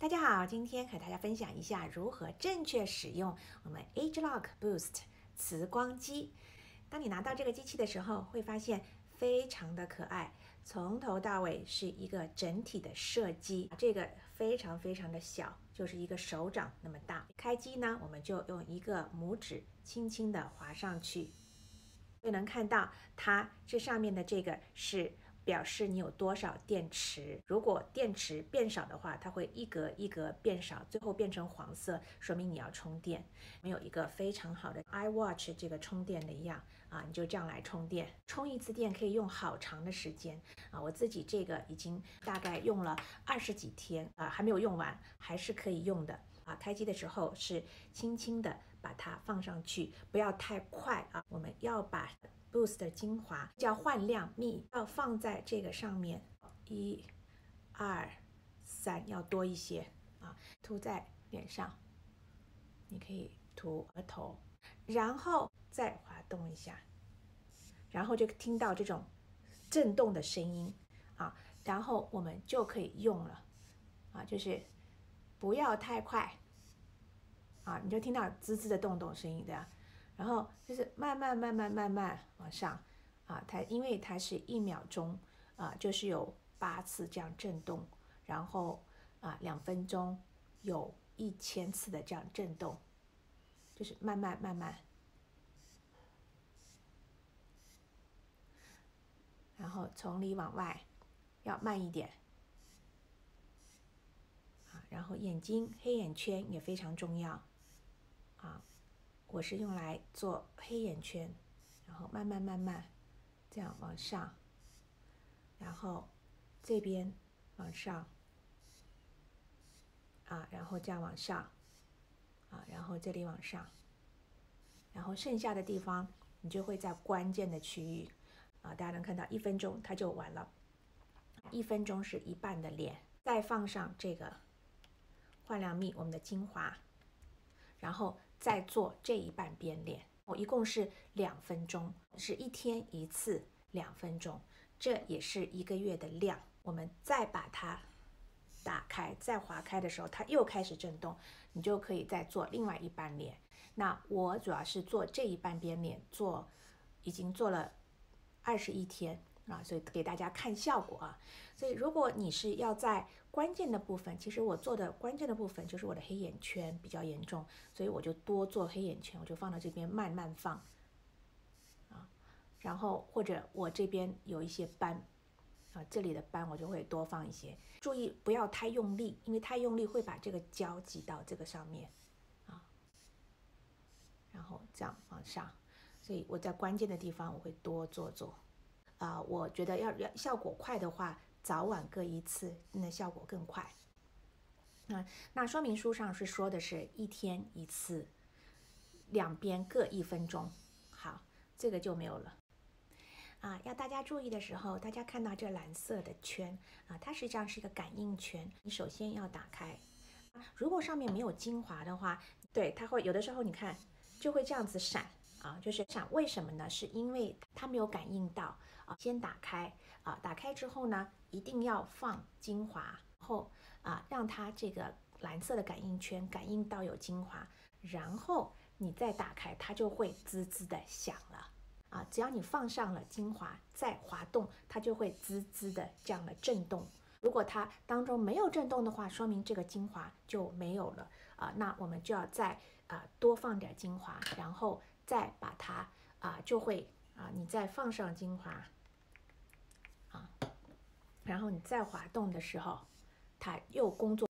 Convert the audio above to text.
大家好，今天和大家分享一下如何正确使用我们 ageLOC Boost 磁光机。当你拿到这个机器的时候，会发现非常的可爱，从头到尾是一个整体的设计。这个非常的小，就是一个手掌那么大。开机呢，我们就用一个拇指轻轻的滑上去，就能看到它这上面的这个是表示你有多少电池。如果电池变少的话，它会一格一格变少，最后变成黄色，说明你要充电。没有一个非常好的 iWatch 这个充电的一样啊，你就这样来充电。充一次电可以用好长的时间啊！我自己这个已经大概用了20几天啊，还没有用完，还是可以用的啊。开机的时候是轻轻的把它放上去，不要太快啊。我们要把Boost 的精华叫焕亮蜜，要放在这个上面，1、2、3，要多一些啊，涂在脸上，你可以涂额头，然后再滑动一下，然后就听到这种震动的声音啊，然后我们就可以用了啊，就是不要太快啊，你就听到滋滋的动声音的。然后就是慢慢往上啊，因为它是1秒钟啊，就是有8次这样震动，然后啊2分钟有1000次的这样震动，就是慢慢，然后从里往外要慢一点啊，然后眼睛黑眼圈也非常重要啊。我是用来做黑眼圈，然后慢慢这样往上，然后这边往上啊，然后这样往上啊，然后这里往上，然后剩下的地方你就会在关键的区域啊，大家能看到1分钟它就完了，1分钟是一半的脸，再放上这个焕亮蜜我们的精华，然后再做这一半边脸，我一共是2分钟，是1天1次2分钟，这也是1个月的量。我们再把它打开，再划开的时候，它又开始震动，你就可以再做另外一半脸。那我主要是做这一半边脸，已经做了21天啊，所以给大家看效果啊。所以如果你是要在关键的部分，其实我做的关键的部分就是我的黑眼圈比较严重，所以我就多做黑眼圈，我就放到这边慢慢放啊。然后或者我这边有一些斑啊，这里的斑我就会多放一些，注意不要太用力，因为太用力会把这个胶挤到这个上面啊。然后这样往上，所以我在关键的地方我会多做啊。我觉得要效果快的话，早晚各1次，那效果更快。那说明书上是说的是1天1次，2边各1分钟。好，这个就没有了。啊，要大家注意的时候，大家看到这蓝色的圈啊，它实际上是一个感应圈。你首先要打开，如果上面没有精华的话，对，它会有的时候你看就会这样子闪啊，就是闪。为什么呢？是因为它没有感应到啊。先打开啊，打开之后呢，一定要放精华，然后啊让它这个蓝色的感应圈感应到有精华，然后你再打开，它就会滋滋的响了。啊，只要你放上了精华，再滑动，它就会滋滋的这样的震动。如果它当中没有震动的话，说明这个精华就没有了啊。那我们就要再多放点精华，然后再把它就会你再放上精华啊，然后你再滑动的时候，它又工作。